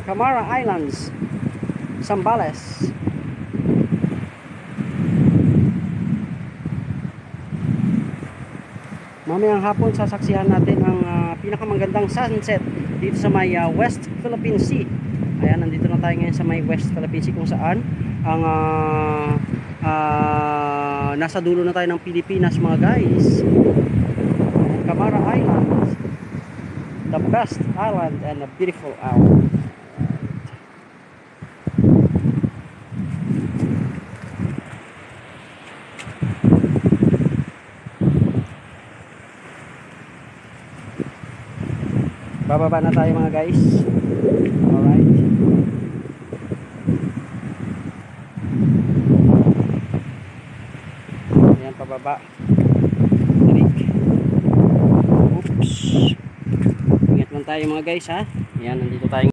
Camara Islands, Zambales. Mamayang hapon sasaksihan natin ang pinakamagandang sunset dito sa may West Philippine Sea. Ayan, nandito na tayo ngayon sa may West Philippine Sea, kung saan ang nasa dulo na tayo ng Pilipinas, mga guys. Camara Islands, the best island and a beautiful island. Bababa na tayo, mga guys. Alright. Ayan, pababa. Tarik. Oops. Ingat lang tayo, mga guys, ha. Ayan, nandito tayo.